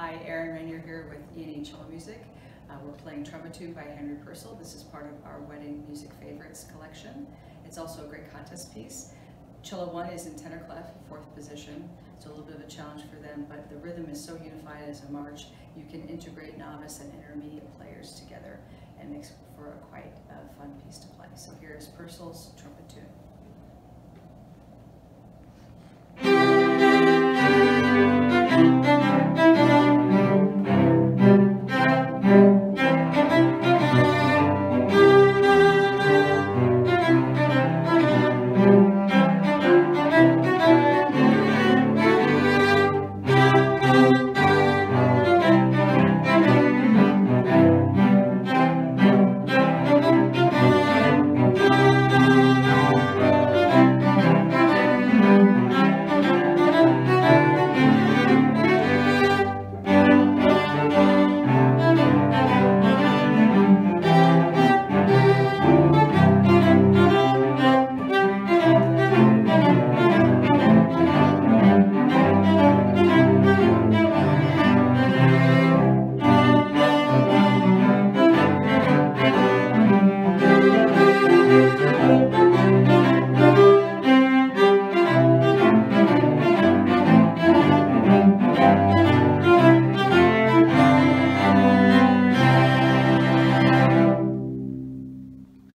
Hi, Erin Rainier here with E&E Cello Music. We're playing Trumpet Tune by Henry Purcell. This is part of our Wedding Music Favorites collection. It's also a great contest piece. Cello 1 is in tenor clef, 4th position, so a little bit of a challenge for them, but the rhythm is so unified as a march, you can integrate novice and intermediate players together and makes for a quite fun piece to play. So here's Purcell's Trumpet Tune.